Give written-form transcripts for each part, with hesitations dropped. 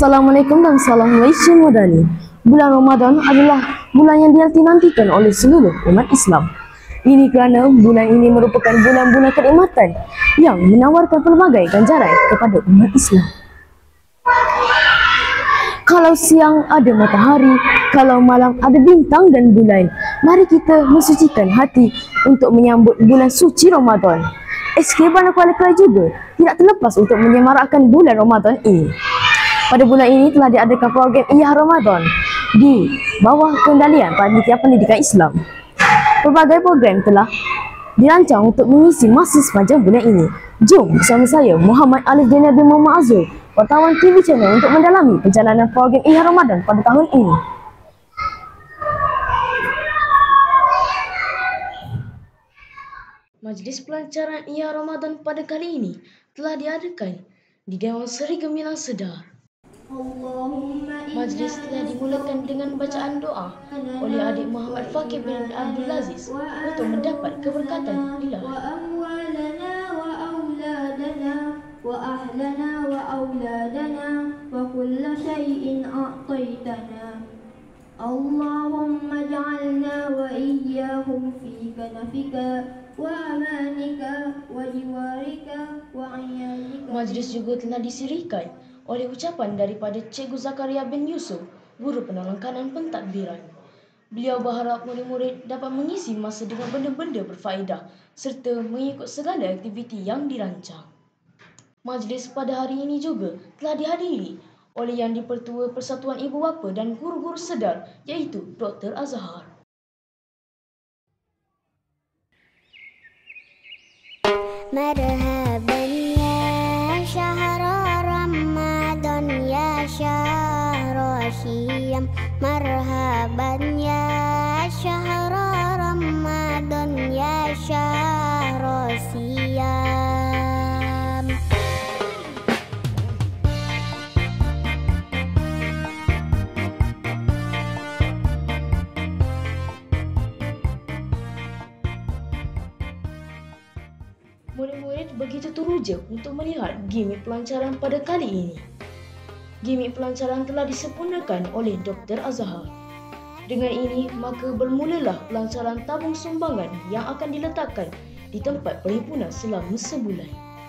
Assalamualaikum dan salam Malaysia Madani. Bulan Ramadan adalah bulan yang dinanti-nantikan oleh seluruh umat Islam. Ini kerana bulan ini merupakan bulan-bulan kenikmatan yang menawarkan pelbagai ganjaran kepada umat Islam. Kalau siang ada matahari, kalau malam ada bintang dan bulan, mari kita mensucikan hati untuk menyambut bulan suci Ramadan. SK Bandar Kuala Kelai juga tidak terlepas untuk menyemarakkan bulan Ramadan ini. Pada bulan ini telah diadakan program Iyah Ramadan di bawah kendalian Panitia Pendidikan Islam. Pelbagai program telah dirancang untuk mengisi masa sepanjang bulan ini. Jom bersama saya Muhammad Alif Daniel bin Muhammad Azul, wartawan TV Channel untuk mendalami perjalanan program Iyah Ramadan pada tahun ini. Majlis pelancaran Iyah Ramadan pada kali ini telah diadakan di Dewan Seri Gemilang Sedar. Majlis telah dimulakan dengan bacaan doa oleh adik Muhammad Fakir bin Abdul Aziz untuk mendapat keberkatan ilahi. Allahumma ja'alna wa iyyahum fi kanafika wa amanika wa jiwarika wa ayanika. Majlis juga telah disirikan oleh ucapan daripada Cikgu Zakaria bin Yusuf, guru penolong kanan pentadbiran. Beliau berharap murid-murid dapat mengisi masa dengan benda-benda berfaedah serta mengikut segala aktiviti yang dirancang. Majlis pada hari ini juga telah dihadiri oleh Yang di-Pertua Persatuan Ibu Bapa dan Guru-Guru Sedar, iaitu Dr. Azhar. Marhaban ya syahr Ramadan ya syahr Syiyam. Marhaban ya syahr Ramadan ya syahr Syiyam. Murid-murid begitu teruja untuk melihat gimik pelancaran pada kali ini. Gimik pelancaran telah disempurnakan oleh Dr. Azhar. Dengan ini, maka bermulalah pelancaran tabung sumbangan yang akan diletakkan di tempat perhimpunan selama sebulan.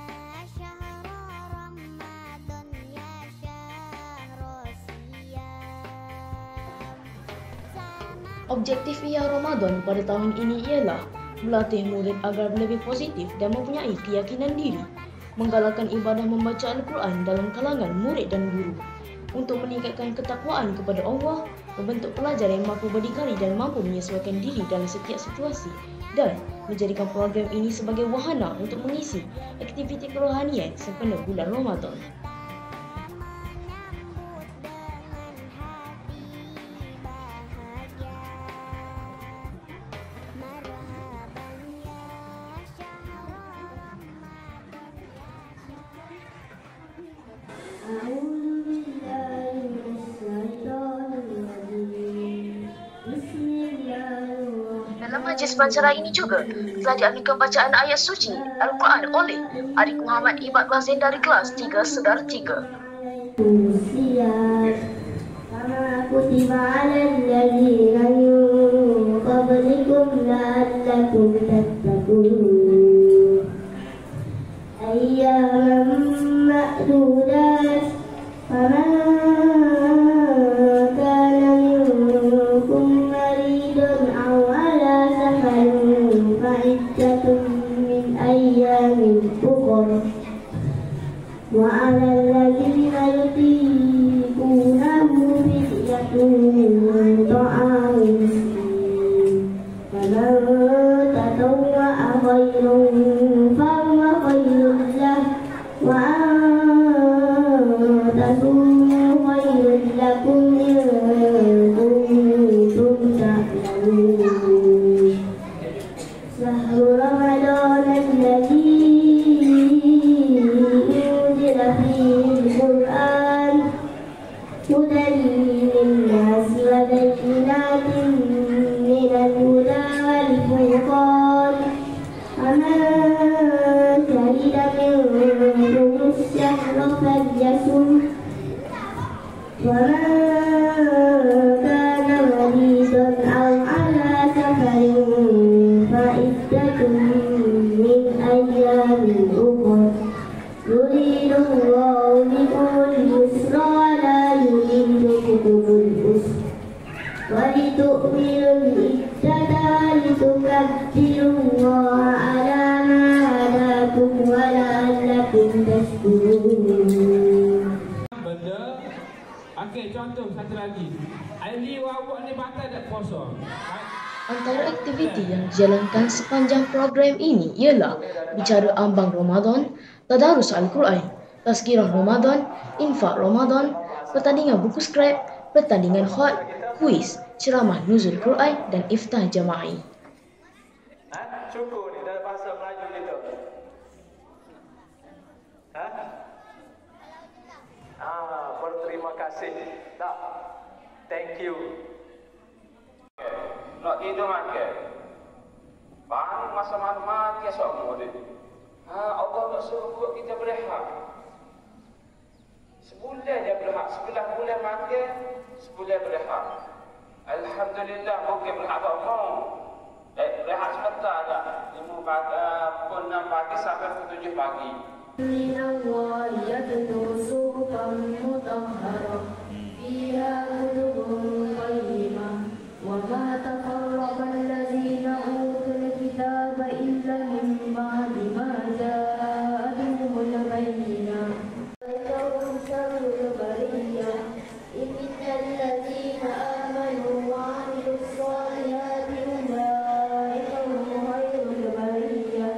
Objektif Iyah Ramadan pada tahun ini ialah melatih murid agar lebih positif dan mempunyai keyakinan diri, menggalakkan ibadah membaca Al-Quran dalam kalangan murid dan guru, untuk meningkatkan ketakwaan kepada Allah, membentuk pelajar yang mampu berdikari dan mampu menyesuaikan diri dalam setiap situasi, dan menjadikan program ini sebagai wahana untuk mengisi aktiviti kerohanian sempena bulan Ramadan. Dalam majlis pelancaran ini juga telah diadakan bacaan ayat suci Al-Quran oleh adik Muhammad Ibad Bazin dari kelas 3 Sedar 3. وعلى الذين يطيقونه فدية طعام مسكين فمن تطوع خيرا فهو خير له وأن تصوموا خير لكم إن كنتم تعلمون. شهر رمضان الذي هدى للناس وبينات من الهدى والفرقان فمن شهد منكم الشهر فليصم ومن كان مريضا أو على سفر فعدة من أيام أخر يريد الله بكم اليسر ولا يريد بكم العسر ولتؤمنوا العدة ولتكبروا الله على ما هداكم ولعلكم تشكرون. Okey, contoh satu lagi. Ali awak ni batal tak puasa? Antara aktiviti yang dijalankan sepanjang program ini ialah bicara ambang Ramadan, tadarus Al-Quran, tazkirah Ramadan, infak Ramadan, pertandingan buku skrap, pertandingan khot, kuis, ceramah nuzul Quran dan iftah jama'i. Syukur ni dalam bahasa Melayu gitu. Berterima kasih. Tak. Thank you. Nak tidur makan. Bang masa mati esok dia. Allah nak suruh buat kita berehat. Sebulan dia berehat, 11 bulan makan, sebulan berehat. Alhamdulillah bukan berehat mau. Berehat sebentar dah. 5 pagi, pukul 6 pagi sampai pukul 7 pagi. من الله يتلو صحفا مطهرة فيها كتب قيمة وما تفرق الذين أوتوا الكتاب إلا من بعد ما جاءتهم البينة ويوم شر البرية إن الذين آمنوا وعملوا الصالحات أولئك هم خير البرية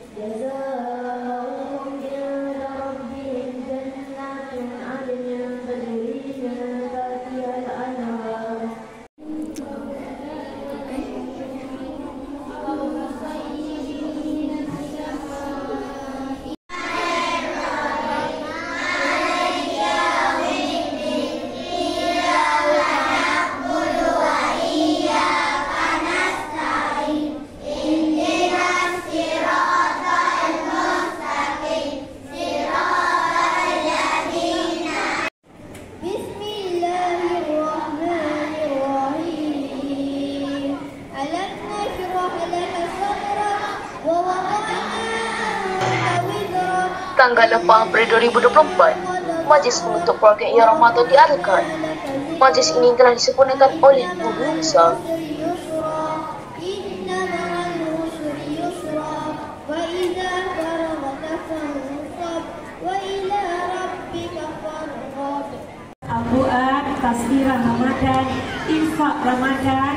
جزاؤهم عند ربهم جنات عدن تجري من تحتها الأنهار Bismillahirrahmanirrahim. Alam nashrah laka sadrak wa wada'na anka wizrak. Tanggal 8 April 2024, Majlis untuk program Ia Ramadan diadakan. Majlis ini telah disempurnakan oleh Guru Besar Inna ma'al usri yusra wa idza faragta fansab wa ila rabbika farghab. Al-Quran, tazkirah Ramadan, infak Ramadan,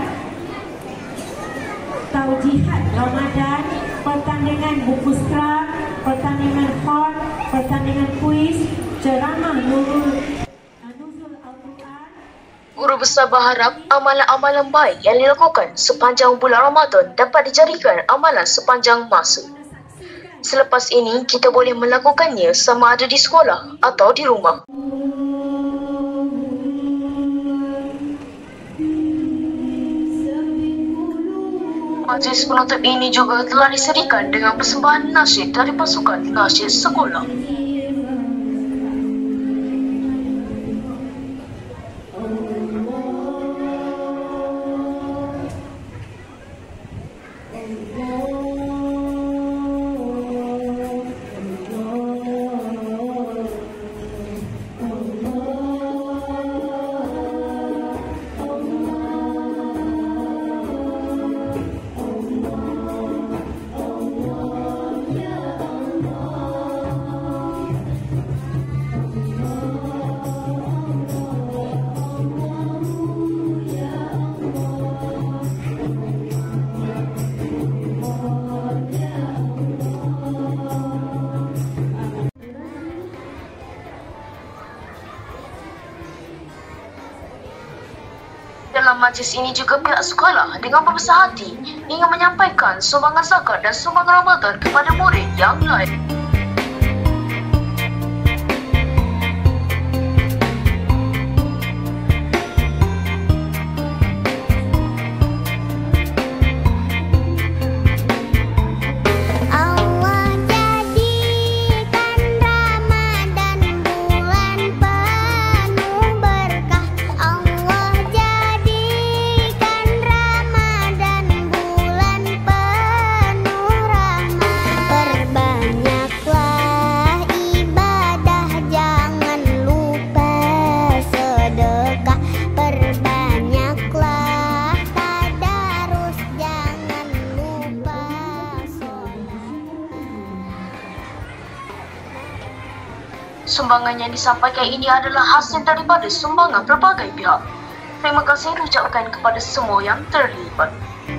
taujihat Ramadan, pertandingan buku skrap, pertandingan khot, pertandingan kuis, ceramah nuzul Al-Quran. Guru Besar berharap amalan-amalan baik yang dilakukan sepanjang bulan Ramadan dapat dijadikan amalan sepanjang masa. Selepas ini, kita boleh melakukannya sama ada di sekolah atau di rumah. Majlis penutup ini juga telah disediakan dengan persembahan nasyid dari pasukan nasyid sekolah. Dalam majlis ini juga pihak sekolah dengan berbesar hati ingin menyampaikan sumbangan zakat dan sumbangan Ramadan kepada murid yang lain. Sumbangan yang disampaikan ini adalah hasil daripada sumbangan berbagai pihak. Terima kasih diucapkan kepada semua yang terlibat.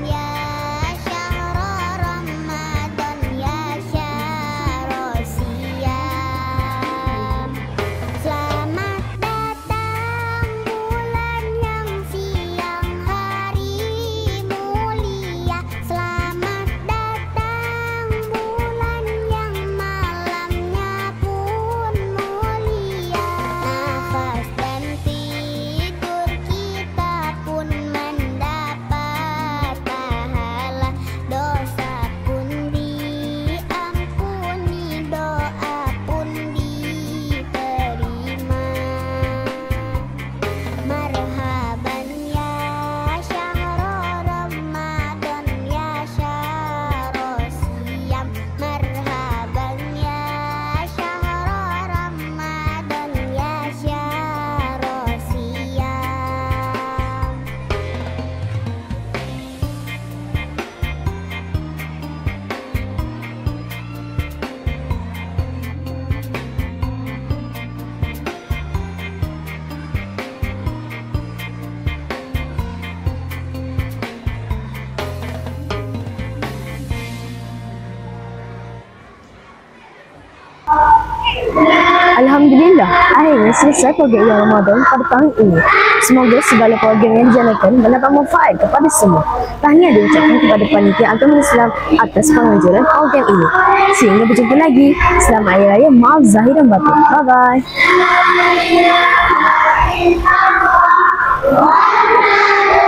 Alhamdulillah, akhirnya selesai program Ramadan pada tahun ini. Semoga segala program yang dijalankan mendapat manfaat kepada semua. Tahniah diucapkan kepada panitia agama Islam atas penganjuran program ini. Sehingga berjumpa lagi. Selamat Hari Raya, maaf zahir dan batin. Bye-bye.